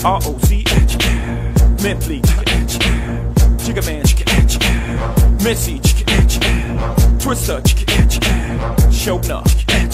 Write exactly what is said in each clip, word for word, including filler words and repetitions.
R O C H, Mentally, Jigga Man, Missy, Twister, Showna,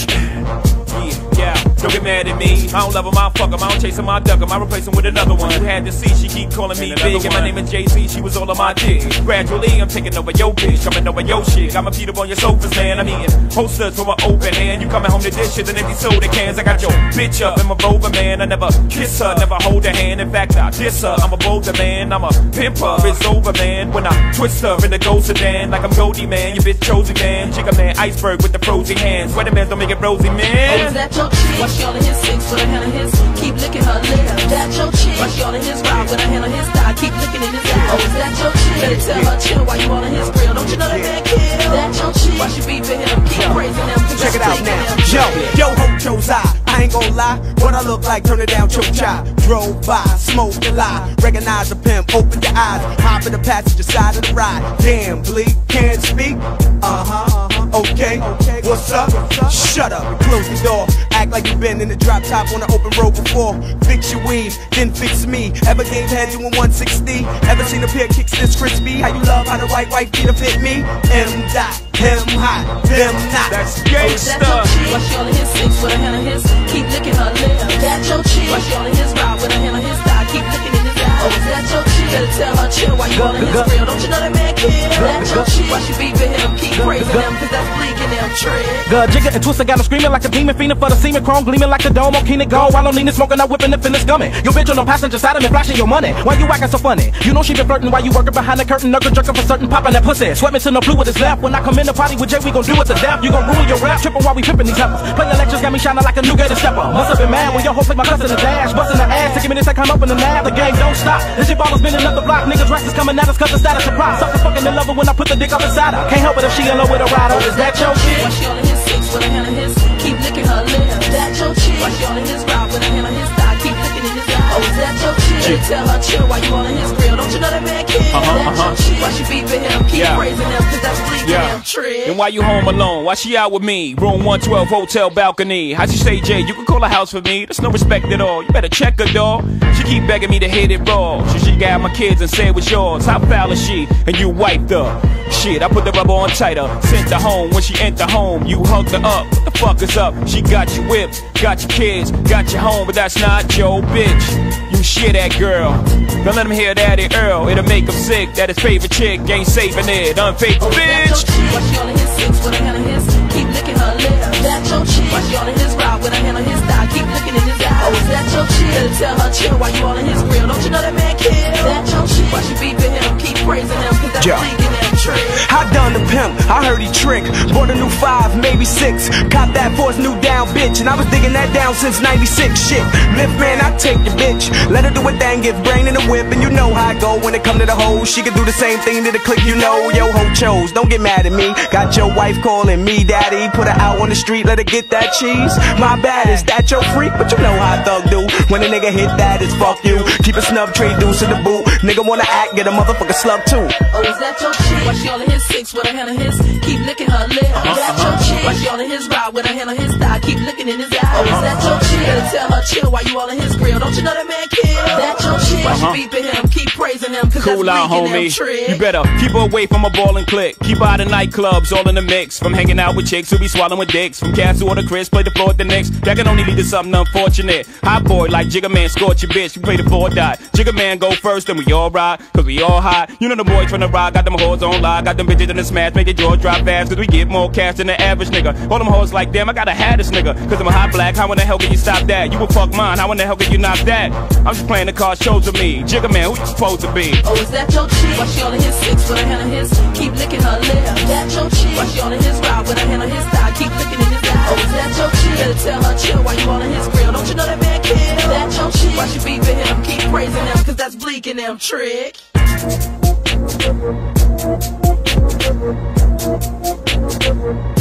yeah, yeah. Don't get mad at me. I don't love him, I fuck him. I don't chase him, I duck him. I replace him with another one. You had to see, she keep calling me big. And my name is Jay-Z, she was all on my dick. Gradually, I'm taking over your bitch, coming over your shit. Got my feet up on your sofas, man. I'm eating posters from an open hand. You coming home to dishes and empty soda cans. I got your bitch up in my rover, man. I never kiss her, never hold her hand. In fact, I diss her. I'm a bolder man, I'm a pimper. It's over, man. When I twist her in the ghost sedan, like I'm Goldie, man. You bitch chosen, man. Jigga man, iceberg with the frozen hands. Sweater man, don't make it rosy, man. Oh, is that your chick? Why she all in his six with a hand on his? Keep licking her lips. That your chick? Why she all in his ride with a hand on his thigh? Keep licking in his eye. Oh, is that your chick? Better tell her chill while you all in his grill. Don't you know that man kill? That your chick? Why she beefing him? Keep praising him. Check it out now. Yo, yo, Hocho's eye. I ain't gon' lie. What I look like, turn it down, choke chai. Drove by, smoked a lie. Recognize a pimp, open your eyes. Hop in the passenger side of the ride. Damn, bleak, can't speak. Uh-huh, okay, what's up? Shut up and close the door. Act like you've been in the drop top on the open road before. Fix your weave, then fix me. Ever gave head doing one sixty? Ever seen a pair of kicks this crispy? How you love how the right white feet have hit me? M dot, him hot, them not. That's gangsta. Why she all in his six with a hand on his? Keep licking her lips. That your chick? Why she all in his ride with a hand on his thigh? Keep licking in his eye. Oh, is that your chick? Better tell her chill while you all in his grill. Don't you know that man kill? That your chick? Why she beefing him? Keep praising him, cause that's bleaking them trick. Good Jigga and Twister got him screaming like a demon, fiending for the semen, chrome gleaming like the dome on Keenan Gold. While I'm leaning, smoking, I'm whipping the finish gumming. Your bitch on the passenger side of me, flashing your money. Why you acting so funny? You know she been flirting while you working behind the curtain, knuckle jerking for certain, popping that pussy. Sweat me to no blue with his left. When I come in the party with Jay, we gon' do it to death. You gon' rule your rap, tripping while we pippin' these heifers. Playing lectures got me shining like a new gator stepper. Must have been mad when your hoe played my cuss in the dash, busting the ass, taking minutes to come up in the nab. The game don't stop. This shit ballers been up the block. Niggas rest is coming at us cause the status of prop. Sucker fucking in love her when I put the dick up inside her. Can't help it if she in love with a rider. Is that your shit? Why she all in his six with a hand on his? Keep licking her lips. That your chick? Why she all in his ride with a hand on his thigh? Keep licking in his eye. Oh, is that your chick? Better tell her chill while you all in his grill. Don't you know that man kill? Uh-huh, that uh-huh. your chick? Why she beefing him? Keep Yeah. praising him, cause that's bleaking Yeah. him trick. And why you home alone? Why she out with me? Room one twelve, hotel balcony. How'd you say, Jay? You can call a house for me. There's no respect at all. You better check her, dawg. She keep begging me to hit it raw. So she got my kids and say it was yours. How foul is she? And you wiped her. Shit, I put the rubber on tighter. Sent her home. When she entered home, you hugged her up. What the fuck is up? She got you whipped, got your kids, got you home, but that's not your bitch. You shit that girl. Don't let him hear that at Earl. It'll make him sick that his favorite chick ain't saving it. Unfaithful bitch. Why she all in his six with a hand on his? Keep licking her lips. That your chick? Why she all in his ride with a hand on his thigh? Keep licking in his eye. Oh, is that your chick? Better tell her chill while you all in his grill. Don't you know that man kill? That your chick? Why she beefing him? Keep praising him, cause that's Yeah. bleaking them trick. I done the pimp, I heard he trick. Bought a new five, maybe six. Cop that for his new down bitch. And I was digging that down since ninety-six. Shit, lift man, I take your bitch. Let her do a thing, give brain in the whip. And you know how I go when it come to the hoes. She can do the same thing to the click, you know. Yo, ho chose, don't get mad at me. Got your wife calling me daddy. Put her out on the street, let her get that cheese. My bad, is that your freak? But you know how a thug do. When a nigga hit that, it's fuck you. Keep a snub trade deuce in the boot. Nigga wanna act, get a motherfucker slug too. Oh, is that your chick? Why she all in his six with a hand on his? Keep licking her lips. Uh-huh, Is that uh-huh. your chick? Why she all in his ride with a hand on his thigh? Keep licking in his eye. Oh, is that your chick? Better tell her chill while you all in his grill. Don't you know that man kill? That your chick? Why Uh-huh. she beefing him? Keep praising him, cause Cool that's out, bleaking them homie. trick. You better keep her away from a ball and click. Keep her out of nightclubs, all in the mix. From hanging out with chicks who be swallowing dicks. From cats who order Chris, play the floor at the Knicks. That can only lead to something unfortunate. Hot boy like Jigga Man, scorch your bitch. You play the four dot. Jigga Man go first, then we all ride. Cause we all hot. You know the boys from the rock, got them hoes on live. Got them bitches in the smash, make their jaw drop fast. Cause we get more cash than the average nigga. All them hoes like, damn, I gotta have this nigga. Cause I'm a hot black, how in the hell can you stop that? You a fuck mine, how in the hell can you knock that? I'm just playing the card shows with me. Jigga Man, who you supposed to be? Oh, is that your chick? Why she all in his six with a hand on his? Keep licking her lips. That your chick? Why she all in his ride with a hand on his thigh? Keep licking in his eye. Oh, is that your chick? Better tell her chill while you all in his grill. Don't you know that man kill? That your chick? Why she beefing him? Keep praising him, cause that's bleaking them trick. Thank you.